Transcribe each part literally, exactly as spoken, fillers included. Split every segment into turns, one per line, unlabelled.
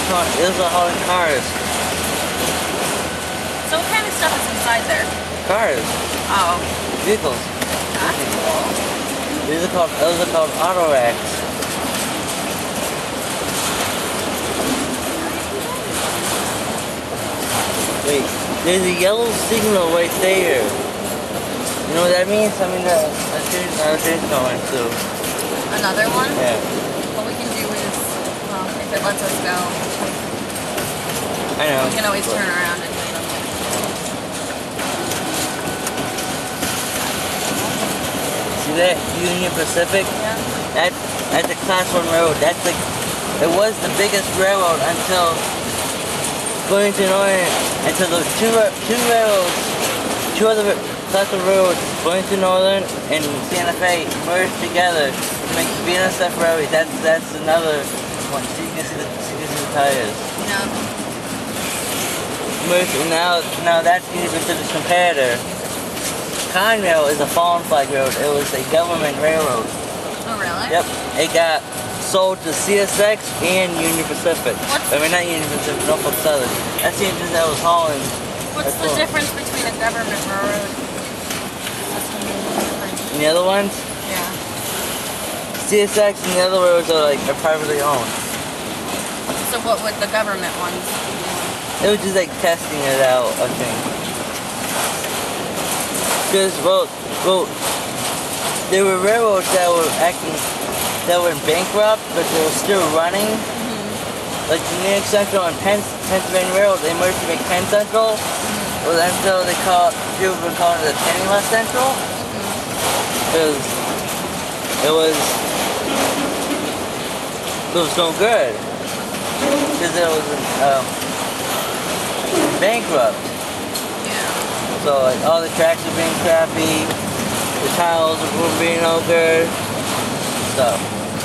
hauling, those are hauling cars.
So what kind of stuff is inside there?
Cars.
Oh.
Vehicles.
That's cool.
These are called, those are called auto racks. Wait, there's a yellow signal right there. You know what that means? I mean, that a train, a train's going too.
Another one?
Yeah.
What we can do is, well, if it lets us go,
I know.
we can always turn around and wait on it.
See that Union Pacific?
Yeah.
That, that's a class one railroad. That's like, it was the biggest railroad until going to Norie, until those two two railroads, two other class one railroads, going to Northern and Santa Fe merged together to make the B N S F Railway. That's that's another one. So you can see the, so you can see the tires.
Yeah.
Merged, and now now that's Union Pacific's competitor. Conrail is a fallen flag road. It was a government railroad.
Oh really?
Yep. It got sold to C S X and Union Pacific.
What's
I mean, not Union Pacific, Norfolk Southern. That's the engine that was hauling.
What's
That's
the
cool.
difference between a government railroad?
And the other ones?
Yeah.
C S X and the other railroads are like are privately owned.
So what would the government ones be?
It was just like testing it out, I think. Because, well, well, there were railroads that were acting, that were bankrupt, but they were still running. Mm-hmm. Like the New York Central and Penn, Pennsylvania Railroad, they merged to make Penn Central. Mm-hmm. Well, until they call people have been calling it the Penniless Central. Because mm-hmm. it was, it was going good. Because it was um, bankrupt. So like all the tracks were being crappy, the tiles were being all good, stuff.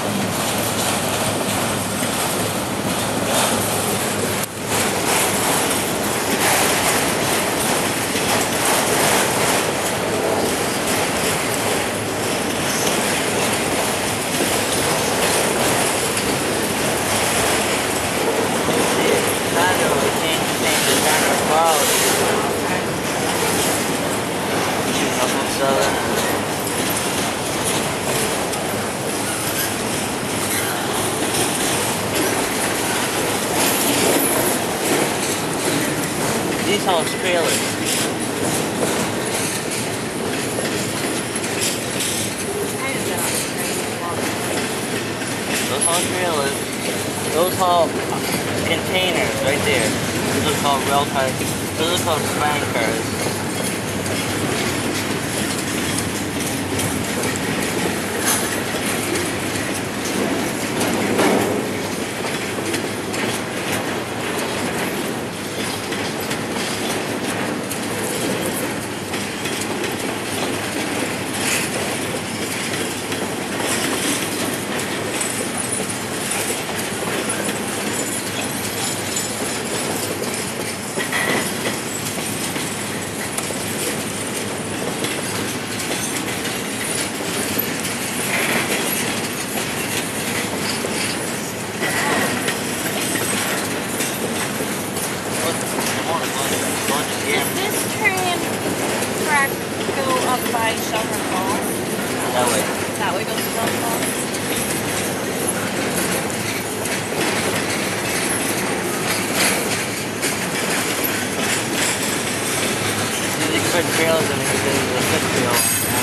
These haul trailers. Those haul trailers. Those haul containers right there. Those are called rail cars. Those are called span cars.
By Shelburne Falls.
That way.
That way goes to Shelburne Falls.
You can put trailers in it because there's a fifth wheel.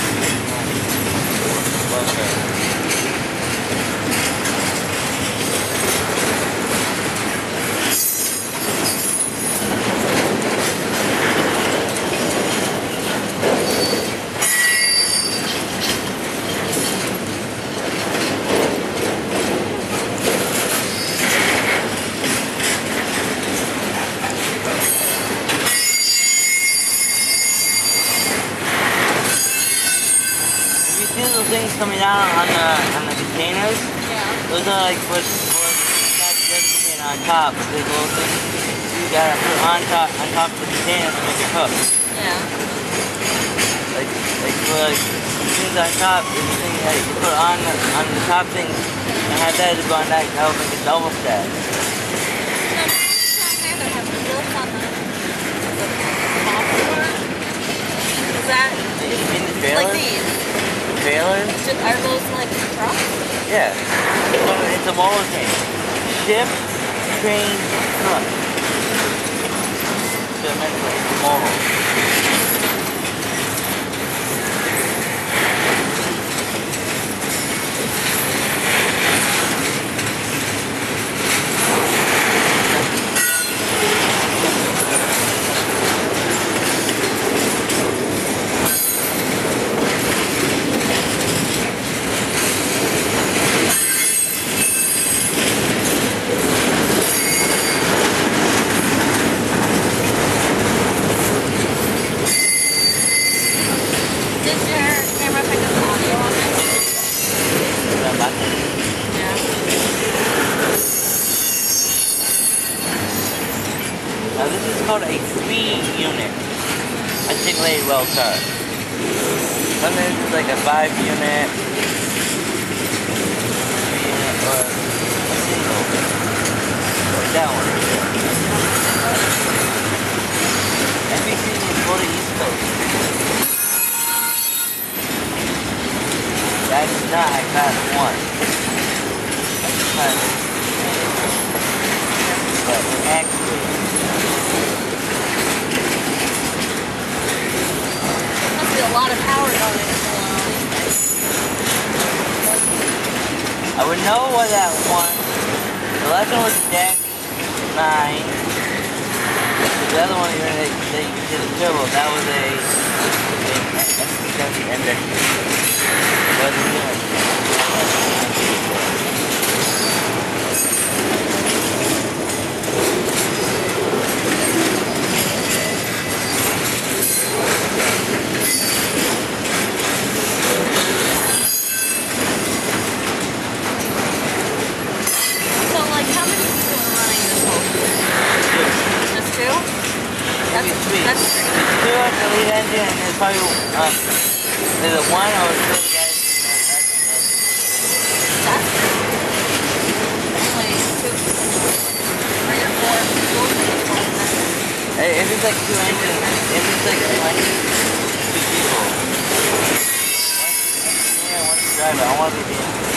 Okay. Things coming down on the on the containers.
Yeah.
Those are like what what got the other container on top. There's little things you gotta put on top on top of the container to make it cook.
Yeah.
Like like for like things on top, there's a thing that you put on the on the top things and have that go on that that'll make a double stack. trailers.
Are those like trucks?
Yeah. It's a mobile train. Ship, train, truck. So it meant like it's mobile. Now this is called a three unit articulated well car. Sometimes it's like a five unit, three unit, or a single. Like that one. N B C needs to go to East Coast. That's not a class one. That's class two. But actually,
a lot of power going in.
I would know what that one. The last one was Dash nine. The other one, they, they did a turbo. That was a, a S P W index. What is it doing?
That's
two of the lead engine, and there's probably um, there's a one or two of the guys.
That's only two, three or four people.
Hey, if it's like two engines, if it's like two engines, two people. One engineer, one driver. I want to be the engineer.